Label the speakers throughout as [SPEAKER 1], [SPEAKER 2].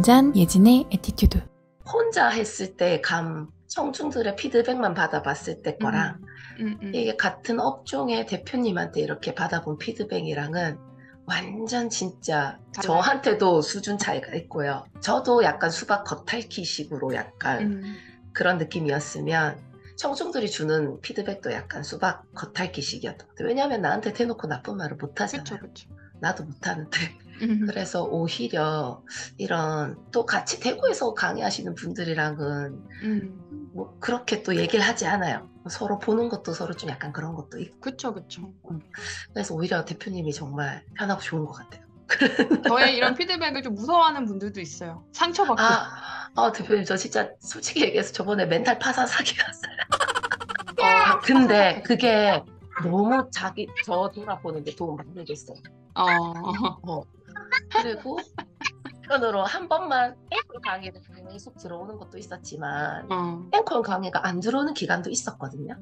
[SPEAKER 1] 진짠 예진의 에티튜드.
[SPEAKER 2] 혼자 했을 때 청중들의 피드백만 받아봤을 때 거랑 이게 같은 업종의 대표님한테 이렇게 받아본 피드백이랑은 완전 진짜
[SPEAKER 3] 달라요.
[SPEAKER 2] 저한테도 수준 차이가 있고요. 저도 약간 수박 겉핥기식으로 약간 그런 느낌이었으면 청중들이 주는 피드백도 약간 수박 겉핥기식이었던 것 같아요. 왜냐하면 나한테 대놓고 나쁜 말을 못하잖아요.
[SPEAKER 3] 그쵸.
[SPEAKER 2] 나도 못하는데. 그래서 오히려 이런 또 같이 대구에서 강의하시는 분들이랑은 뭐 그렇게 또 얘기를 하지 않아요. 서로 보는 것도 서로 좀 약간 그런 것도 있고.
[SPEAKER 3] 그쵸.
[SPEAKER 2] 그래서 오히려 대표님이 정말 편하고 좋은 것 같아요.
[SPEAKER 3] 저의 이런 피드백을 좀 무서워하는 분들도 있어요. 상처받고.
[SPEAKER 2] 대표님 저 진짜 솔직히 얘기해서 저번에 멘탈 파산 사기 났어요. 근데 그게 너무 저 돌아보는 게 도움 많이 됐어요. 그리고 한편으로 한 번만 앵콜 강의를 계속 들어오는 것도 있었지만 앵콜 강의가 안 들어오는 기간도 있었거든요.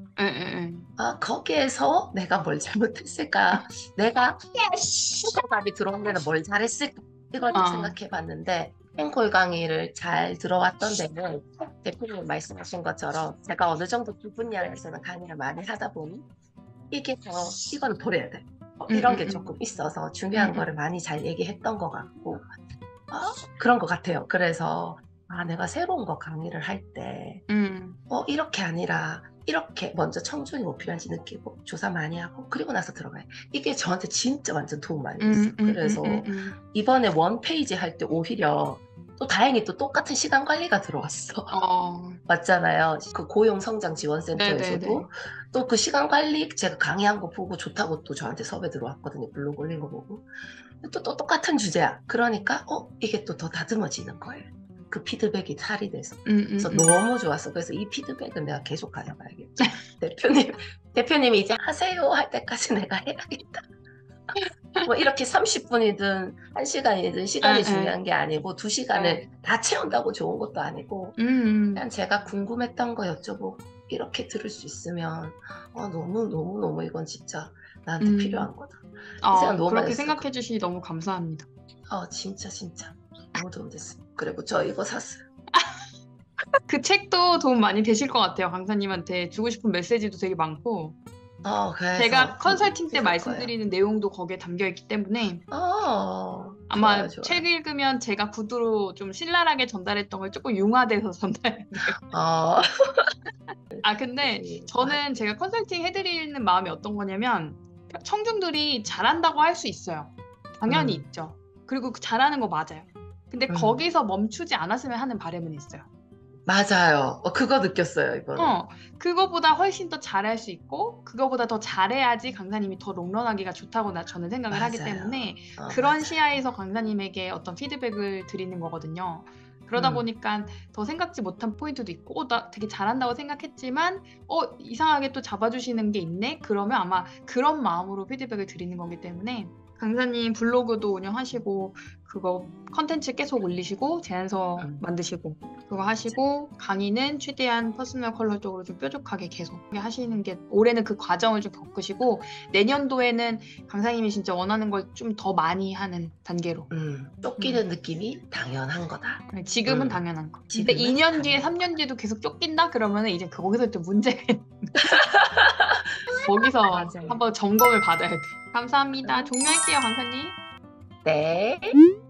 [SPEAKER 2] 거기에서 내가 뭘 잘못했을까? 내가 답이 들어온 데는 뭘 잘했을까? 이걸 좀 생각해봤는데 앵콜 강의를 잘 들어왔던 데는 대표님 말씀하신 것처럼 제가 어느 정도 두 분야에서는 강의를 많이 하다 보니 이건 버려야 돼. 이런 게 조금 있어서 중요한 거를 많이 잘 얘기했던 것 같고 그런 것 같아요. 그래서 내가 새로운 거 강의를 할 때 이렇게 아니라 이렇게 먼저 청중이 뭐 필요한지 느끼고 조사 많이 하고 그리고 나서 들어가요. 이게 저한테 진짜 완전 도움 많이 됐어요. 그래서 이번에 원페이지 할 때 오히려 또 다행히 또 똑같은 시간 관리가 들어왔어. 맞잖아요. 그 고용성장지원센터에서도 또 그 시간 관리 제가 강의한 거 보고 좋다고 또 저한테 섭외 들어왔거든요. 블로그 올린 거 보고. 또 똑같은 주제야. 그러니까 이게 또 더 다듬어지는 거예요. 그 피드백이 살이 돼서. 그래서 너무 좋았어. 그래서 이 피드백은 내가 계속 가져가야겠죠. 대표님이 이제 하세요 할 때까지 내가 해야겠다. 뭐 이렇게 30분이든 1시간이든 시간이 중요한 게 아니고 2시간을 다 채운다고 좋은 것도 아니고 그냥 제가 궁금했던 거 여쭤보고 이렇게 들을 수 있으면 너무 이건 진짜 나한테 필요한 거다.
[SPEAKER 3] 그렇게 생각해 주시니 너무 감사합니다.
[SPEAKER 2] 진짜 너무 도움 됐어요. 그리고 저 이거 샀어요.
[SPEAKER 3] 그 책도 도움 많이 되실 것 같아요. 강사님한테 주고 싶은 메시지도 되게 많고 제가 컨설팅 때 말씀드리는 내용도 거기에 담겨있기 때문에 아마
[SPEAKER 2] 좋아요.
[SPEAKER 3] 책 읽으면 제가 구두로 좀 신랄하게 전달했던 걸 조금 융화돼서 전달해요. 근데 저는 제가 컨설팅 해드리는 마음이 어떤 거냐면 청중들이 잘한다고 할 수 있어요. 당연히 있죠. 그리고 잘하는 거 맞아요. 근데 거기서 멈추지 않았으면 하는 바람은 있어요.
[SPEAKER 2] 맞아요. 그거 느꼈어요 이번에.
[SPEAKER 3] 그거보다 훨씬 더 잘할 수 있고 그거보다 더 잘해야지 강사님이 더 롱런하기가 좋다고 저는 생각을 하기 때문에 그런 시야에서 강사님에게 어떤 피드백을 드리는 거거든요. 그러다 보니까 더 생각지 못한 포인트도 있고 나 되게 잘한다고 생각했지만 이상하게 또 잡아주시는 게 있네? 그러면 아마 그런 마음으로 피드백을 드리는 거기 때문에 강사님 블로그도 운영하시고 그거 컨텐츠 계속 올리시고 제안서 만드시고 그거 하시고 강의는 최대한 퍼스널 컬러 쪽으로 좀 뾰족하게 계속 하시는 게 올해는 그 과정을 좀 겪으시고 내년도에는 강사님이 진짜 원하는 걸 좀 더 많이 하는 단계로
[SPEAKER 2] 쫓기는 느낌이 당연한 거다.
[SPEAKER 3] 지금은 당연한 거. 근데 2년 뒤에 3년 뒤에도 계속 쫓긴다? 그러면 이제 거기서 또 문제가 있는 거기서 한번 점검을 받아야 돼. 감사합니다. 종료할게요, 강사님.
[SPEAKER 2] 네.